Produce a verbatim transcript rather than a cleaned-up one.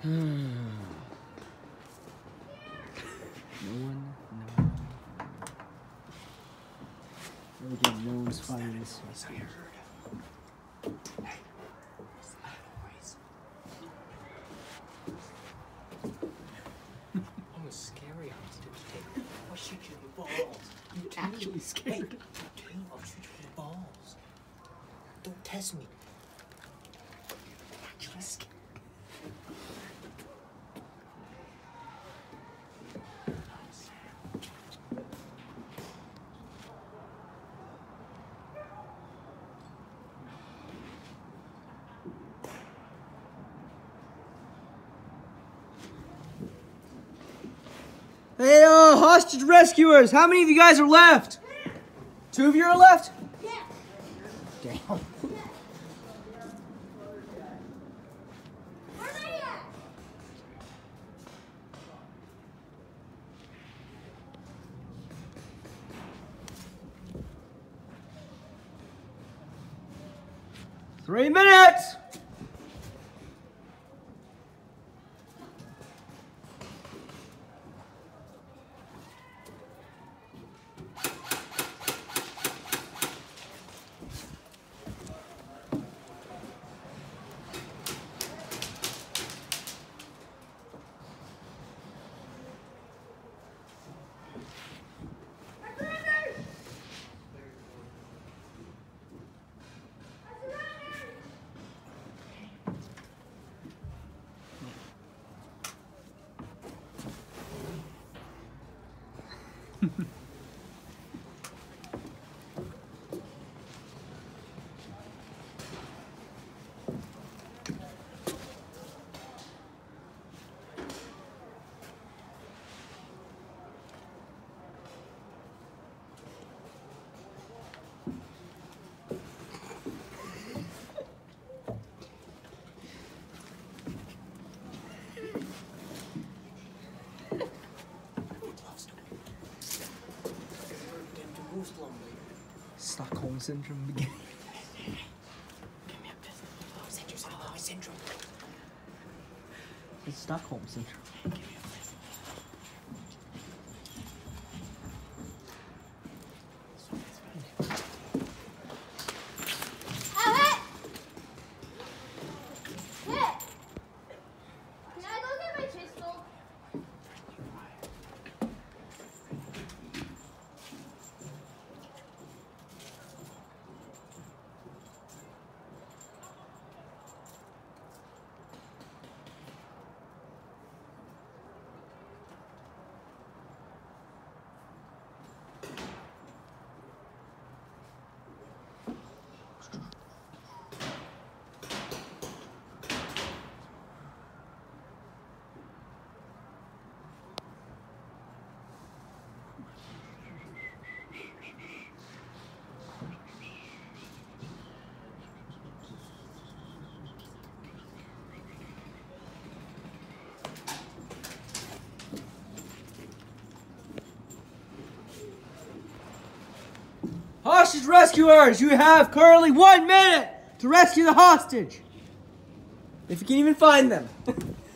one, no one. Again, no one's finding this. So you heard. Hey, what's that noise? I'm a scary hostage. I'll shoot you in the balls. You're actually scared. Hey, you too. I'll shoot you in the balls. Don't test me. I'm actually scared. Hey, uh, hostage rescuers, how many of you guys are left? Two of you are left? Yeah. Damn. Where are they at? Three minutes. Stockholm syndrome beginning. Give me a pistol. Oh, syndrome. Oh, syndrome. It's Stockholm syndrome. Give me a pistol. Hey! Hey! Can I go get my pistol? Hostage rescuers, you have currently one minute to rescue the hostage. If you can even find them.